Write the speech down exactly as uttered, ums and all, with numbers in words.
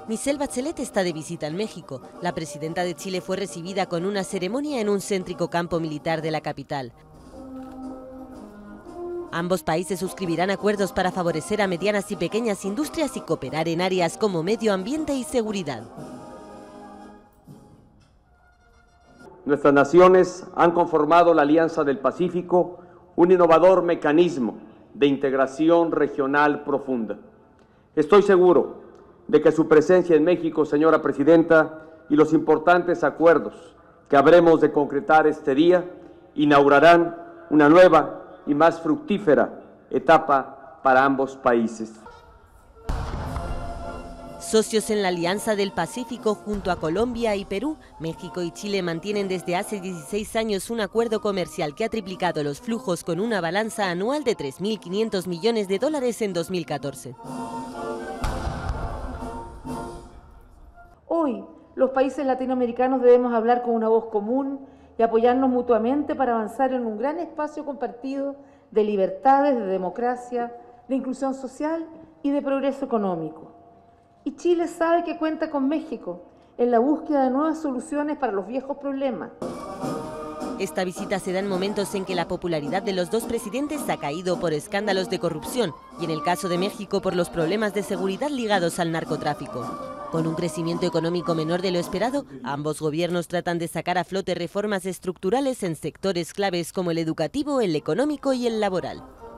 Michelle Bachelet está de visita en México. La presidenta de Chile fue recibida con una ceremonia en un céntrico campo militar de la capital. Ambos países suscribirán acuerdos para favorecer a medianas y pequeñas industrias y cooperar en áreas como medio ambiente y seguridad. Nuestras naciones han conformado la Alianza del Pacífico, un innovador mecanismo de integración regional profunda. Estoy seguro de que su presencia en México, señora Presidenta, y los importantes acuerdos que habremos de concretar este día inaugurarán una nueva y más fructífera etapa para ambos países. Socios en la Alianza del Pacífico junto a Colombia y Perú, México y Chile mantienen desde hace dieciséis años un acuerdo comercial que ha triplicado los flujos con una balanza anual de tres mil quinientos millones de dólares en dos mil catorce. Hoy, los países latinoamericanos debemos hablar con una voz común y apoyarnos mutuamente para avanzar en un gran espacio compartido de libertades, de democracia, de inclusión social y de progreso económico. Y Chile sabe que cuenta con México en la búsqueda de nuevas soluciones para los viejos problemas. Esta visita se da en momentos en que la popularidad de los dos presidentes ha caído por escándalos de corrupción y en el caso de México por los problemas de seguridad ligados al narcotráfico. Con un crecimiento económico menor de lo esperado, ambos gobiernos tratan de sacar a flote reformas estructurales en sectores claves como el educativo, el económico y el laboral.